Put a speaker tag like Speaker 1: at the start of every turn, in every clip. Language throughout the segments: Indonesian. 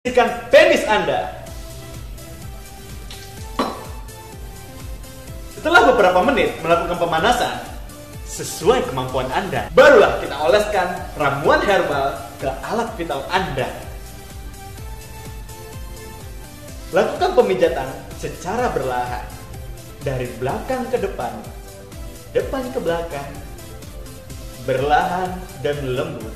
Speaker 1: Ikan penis Anda. Setelah beberapa menit melakukan pemanasan sesuai kemampuan Anda, barulah kita oleskan ramuan herbal ke alat vital Anda. Lakukan pemijatan secara berlahan, dari belakang ke depan, depan ke belakang, berlahan dan lembut.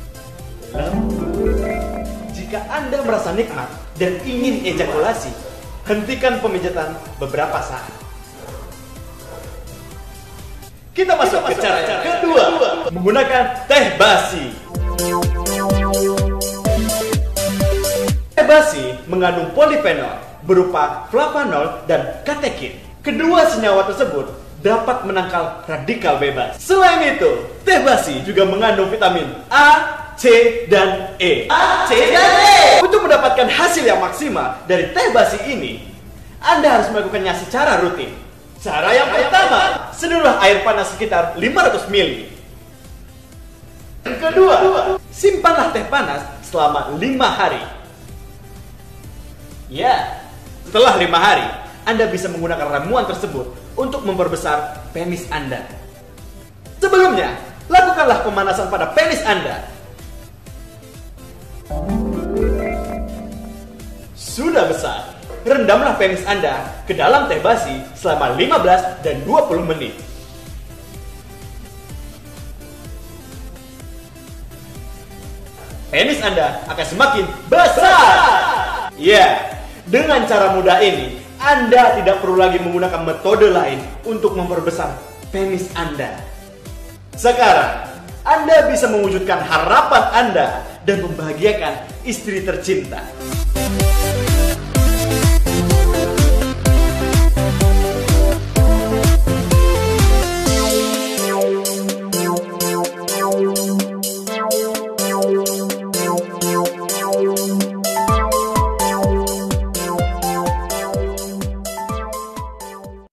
Speaker 1: Jika Anda merasa nikmat dan ingin ejakulasi, hentikan pemijatan beberapa saat. Kita masuk ke cara kedua, menggunakan teh basi. Teh basi mengandung polifenol berupa flavanol dan katekin. Kedua senyawa tersebut dapat menangkal radikal bebas. Selain itu, teh basi juga mengandung vitamin A, C, dan E. Untuk mendapatkan hasil yang maksimal dari teh basi ini, Anda harus melakukannya secara rutin. Cara yang pertama, seduhlah air panas sekitar 500 ml. Yang kedua, simpanlah teh panas selama 5 hari. Ya, setelah 5 hari, Anda bisa menggunakan ramuan tersebut untuk memperbesar penis Anda. Sebelumnya, lakukanlah pemanasan pada penis Anda. Sudah besar, rendamlah penis Anda ke dalam teh basi selama 15 dan 20 menit. Penis Anda akan semakin besar. Ya, dengan cara mudah ini, Anda tidak perlu lagi menggunakan metode lain untuk memperbesar penis Anda. Sekarang, Anda bisa mewujudkan harapan Anda dan membahagiakan istri tercinta.